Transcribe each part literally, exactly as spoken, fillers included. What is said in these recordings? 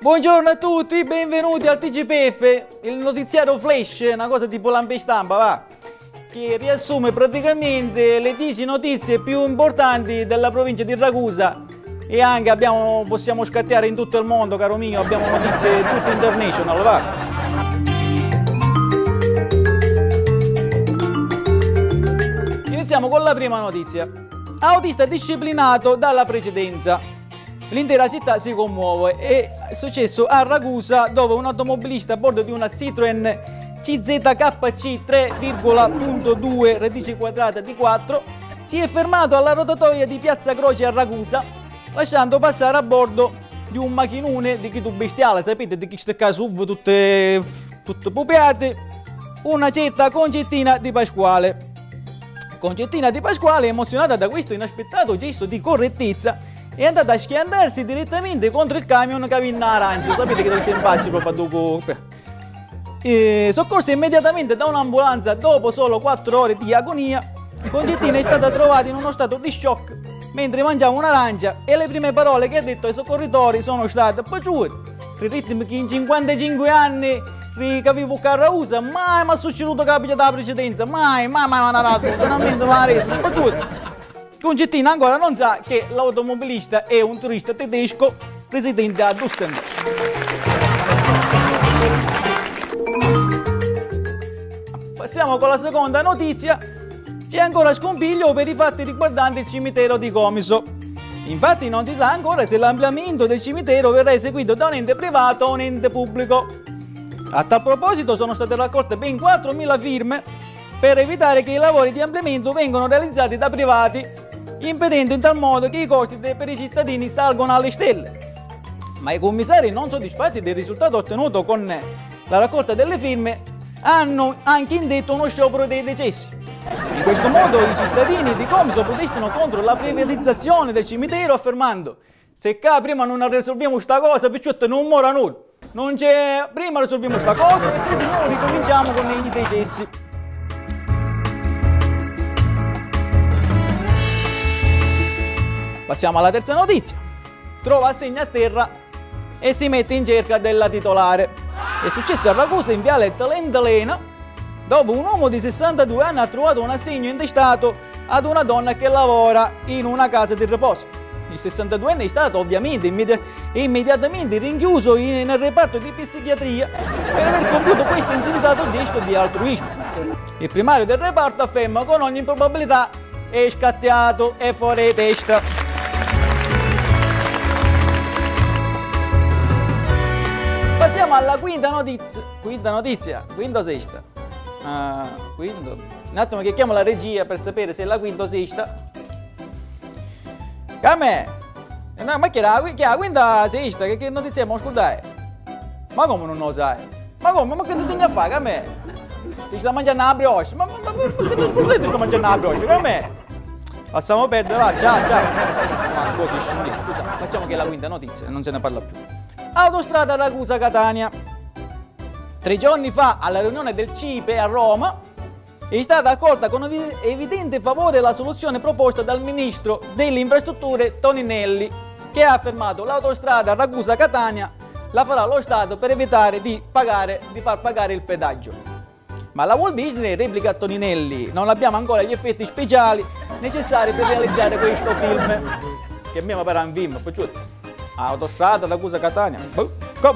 Buongiorno a tutti, benvenuti al T G P F, il notiziario flash, una cosa tipo lampe stampa, va, che riassume praticamente le dieci notizie più importanti della provincia di Ragusa e anche abbiamo, possiamo scattare in tutto il mondo, caro mio, abbiamo notizie tutte international, va. Iniziamo con la prima notizia. Autista disciplinato dalla precedenza. L'intera città si commuove. È successo a Ragusa dove un automobilista a bordo di una Citroen C Z K C tre virgola due radice quadrata di quattro si è fermato alla rotatoria di Piazza Croce a Ragusa, lasciando passare a bordo di un macchinone di chi tu bestiale, sapete, di chi sta S U V tutte, tutte pupiate, una certa Concettina Di Pasquale. Concettina Di Pasquale, emozionata da questo inaspettato gesto di correttezza, è andata a schiantarsi direttamente contro il camion che aveva in arancia. Sapete che deve essere in faccia proprio dopo. E, soccorsa immediatamente da un'ambulanza dopo solo quattro ore di agonia, Concettina è stata trovata in uno stato di shock mentre mangiava un'arancia e le prime parole che ha detto ai soccorritori sono state: "Pacciuti, il ritmo che in cinquantacinque anni che vivo a Ragusa mai mi è succeduto capito dalla precedenza, mai, mai, mai, mai, mai, finalmente mi ha reso, pacciuti." Concettina ancora non sa che l'automobilista è un turista tedesco residente a Düsseldorf. Passiamo con la seconda notizia. C'è ancora scompiglio per i fatti riguardanti il cimitero di Comiso. Infatti non si sa ancora se l'ampliamento del cimitero verrà eseguito da un ente privato o un ente pubblico. A tal proposito sono state raccolte ben quattromila firme per evitare che i lavori di ampliamento vengano realizzati da privati, impedendo in tal modo che i costi per i cittadini salgano alle stelle. Ma i commissari, non soddisfatti del risultato ottenuto con la raccolta delle firme, hanno anche indetto uno sciopero dei decessi. In questo modo i cittadini di Comiso protestano contro la privatizzazione del cimitero, affermando: "Se qua prima non risolviamo sta cosa, picciotte non muore nulla. Non c'è, prima risolviamo sta cosa e poi di nuovo ricominciamo con i decessi." Passiamo alla terza notizia. Trova assegno a terra e si mette in cerca della titolare. È successo a Ragusa in viale Talentalena, dove un uomo di sessantadue anni ha trovato un assegno intestato ad una donna che lavora in una casa di riposo. Il sessantaduenne è stato ovviamente immedi- immediatamente rinchiuso in- nel reparto di psichiatria per aver compiuto questo insensato gesto di altruismo. Il primario del reparto afferma con ogni probabilità è scattiato e fuori di testa. Passiamo alla quinta notizia. Quinta notizia? Quinta o sesta? Ah, quinto. Un attimo che chiamo la regia per sapere se è la quinta o sesta. Come? No, ma che è la, che è la quinta o sesta? Che, che notizia mo scordai? Ma come non lo sai? Ma come? Ma che tu devi fare? Come? Ti sta mangiando la brioche? Ma, ma, ma, ma che tu scusate ti sta mangiando la brioche? Come? Passiamo a perdere, va, ciao, ciao. Ma così scendete, scusa, facciamo che è la quinta notizia, non se ne parla più. Autostrada Ragusa-Catania. Tre giorni fa, alla riunione del C I P E a Roma, è stata accolta con evidente favore la soluzione proposta dal ministro delle infrastrutture Toninelli, che ha affermato che l'autostrada Ragusa-Catania la farà lo Stato per evitare di, pagare, di far pagare il pedaggio. Ma la Walt Disney, replica Toninelli, non abbiamo ancora gli effetti speciali necessari per realizzare questo film. Che a me mi pare un film, piaciuto? Autostrada Ragusa-Catania. Come?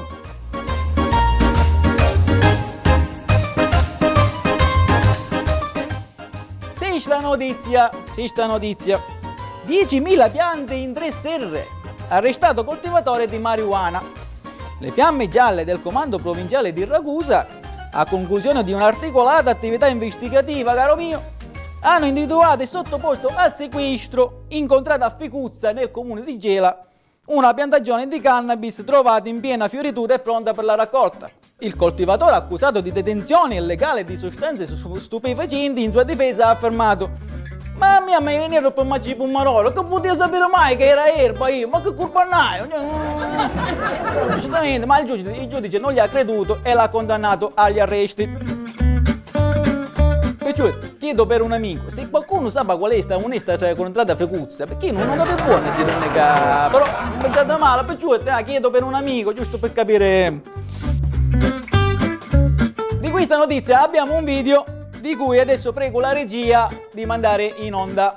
Sesta notizia, sesta notizia. diecimila piante in tre serre. Arrestato coltivatore di marijuana. Le fiamme gialle del comando provinciale di Ragusa, a conclusione di un'articolata attività investigativa, caro mio, hanno individuato e sottoposto a sequestro, incontrata a Ficuzza nel comune di Gela, una piantagione di cannabis trovata in piena fioritura e pronta per la raccolta. Il coltivatore, accusato di detenzione illegale di sostanze stupefacenti, in sua difesa ha affermato: "Ma mia mai venire per mangiare pomarolo, che potevo sapere mai che era erba io, ma che colpa n'hai?" Giustamente, ma il giudice, il giudice non gli ha creduto e l'ha condannato agli arresti. Poi chiedo per un amico, se qualcuno sa qual è sta onesta cioè, contratta fecuzza, perché non, non capisco buono di non è che... Però non pensate male, poi eh, chiedo per un amico, giusto per capire... Di questa notizia abbiamo un video di cui adesso prego la regia di mandare in onda.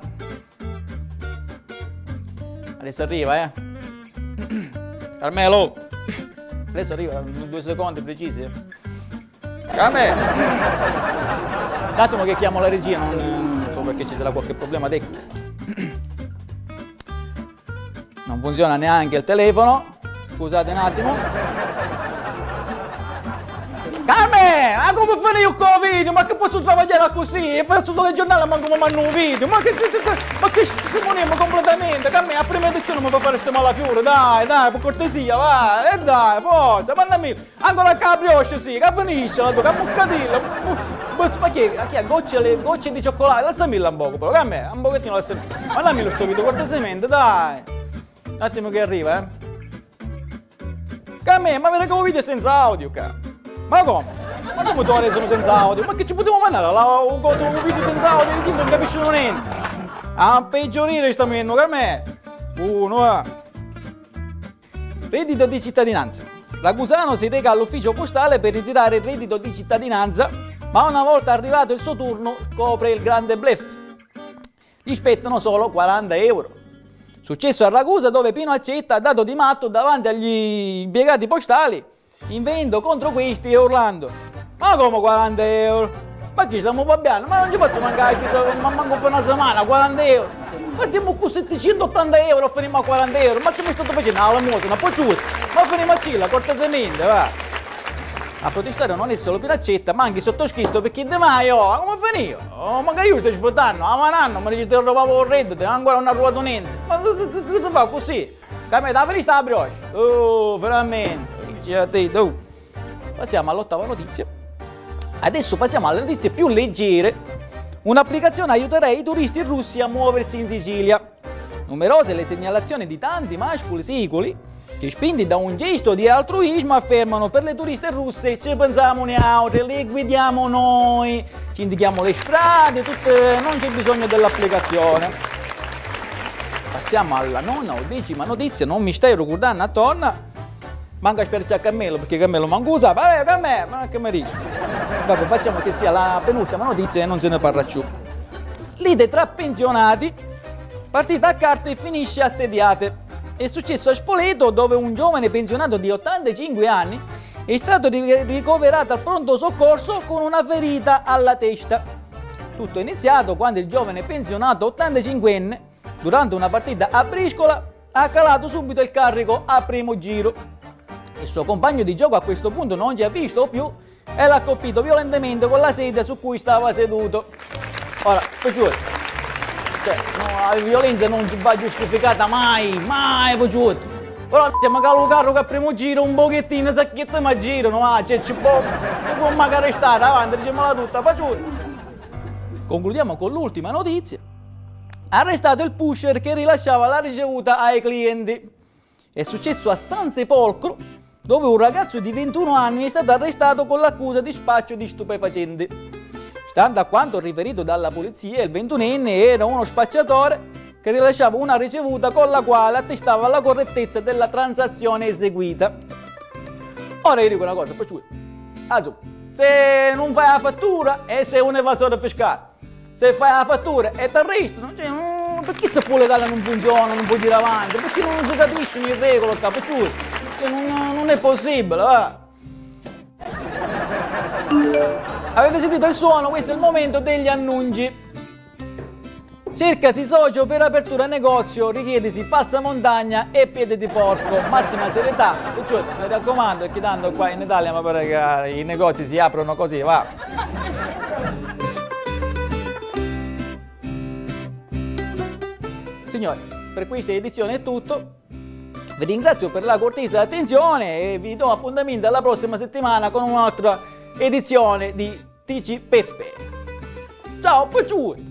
Adesso arriva, eh. Carmelo. Adesso arriva, due secondi precisi. Carmelo. Un attimo che chiamo la regia, non, non so perché ci sarà qualche problema tecnico. Non funziona neanche il telefono. Scusate un attimo. Carme, ma come fai io con il video? Ma che posso travagliare così? Faccio solo il giornale ma come mando un video? Ma che, che, che, ma che ci muniamo completamente? Carme, a prima edizione mi fa fare ste malafiore, dai, dai, per cortesia, vai, e dai, forza, mandami, ancora la brioche, sì, che finisce la tua, che muccatilla, ma che, che ha gocce, gocce di cioccolato, lasciami un poco, però, Carme, un pochettino lasciami, mandami lo sto video cortesemente, dai, un attimo che arriva, eh. Carme, ma vedi che un video senza audio, cara. Ma come? Ma come tu adesso senza audio? Ma che ci potevo mandare? La, un, cosa, un video senza audio e non capiscono niente. A peggiorire sta menno, Carme. Uno, eh. Reddito di cittadinanza. L'accusato si reca all'ufficio postale per ritirare il reddito di cittadinanza, ma una volta arrivato il suo turno scopre il grande bluff. Gli spettano solo quaranta euro. Successo a Ragusa dove Pino Accetta ha dato di matto davanti agli impiegati postali, invendo contro questi e urlando: ma come quaranta euro? Ma chi stiamo pagando? Ma non ci posso mancare, ma manco per una settimana, quaranta euro. Guardiamo con settecentottanta euro, finiamo a quaranta euro. Ma che mi state facendo? Ah, la musica, ma poi giusto. Ma finiamo a Cilla, cortesemente, va. A protestare non è solo Pino Accetta, ma anche il sottoscritto, perché De Maio, come finito? Oh, magari io sto aspettando, a un anno mi dice che rubavo il reddito, ancora non ha rubato niente. Ma cosa fa così? Come da finire sta brioche? Oh, veramente. Passiamo all'ottava notizia. Adesso passiamo alle notizie più leggere. Un'applicazione aiuterà i turisti russi a muoversi in Sicilia. Numerose le segnalazioni di tanti mascoli siculi che, spinti da un gesto di altruismo, affermano: per le turiste russe ci pensiamo noi altri, le guidiamo noi, ci indichiamo le strade, tutte, non c'è bisogno dell'applicazione. Passiamo alla nona o decima notizia, non mi stai ricordando attorno. Manca spercia a Carmelo, perché Carmelo manco usa, vabbè Carmelo, ma che mi dici? Vabbè, facciamo che sia la penultima notizia e non se ne parla più. Lite tra pensionati, partita a carte finisce assediate. È successo a Spoleto dove un giovane pensionato di ottantacinque anni è stato ricoverato al pronto soccorso con una ferita alla testa. Tutto è iniziato quando il giovane pensionato ottantacinquenne, durante una partita a briscola, ha calato subito il carico a primo giro. Il suo compagno di gioco a questo punto non ci ha visto più e l'ha colpito violentemente con la sedia su cui stava seduto. Ora, per giuro, cioè, no, la violenza non va giustificata mai, mai, per giuro. Però magari il carro che a primo giro un pochettino, sacchette ma girano, ah, cioè, ci può, ci può magari stare avanti, diciamola tutta, per giuro. Concludiamo con l'ultima notizia. Arrestato il pusher che rilasciava la ricevuta ai clienti. È successo a San Sepolcro, dove un ragazzo di ventuno anni è stato arrestato con l'accusa di spaccio di stupefacenti. Stando a quanto riferito dalla polizia, il ventunenne era uno spacciatore che rilasciava una ricevuta con la quale attestava la correttezza della transazione eseguita. Ora io dico una cosa, per allora, se non fai la fattura e sei un evasore fiscale, se fai la fattura e ti arrestano, cioè, mm, perché se pure legale non funziona, non puoi dire avanti? Perché non si capiscono le regole, capisci? Cioè, non, non è possibile, va? Avete sentito il suono? Questo è il momento degli annunci. Cercasi socio per apertura negozio, richiedesi passamontagna e piede di porco, massima serietà. Cioè, mi raccomando, perché tanto qua in Italia mi pare che i negozi si aprono così, va? Signori, per questa edizione è tutto. Vi ringrazio per la cortese attenzione e vi do appuntamento alla prossima settimana con un'altra edizione di T G Peppe. Ciao, picciu!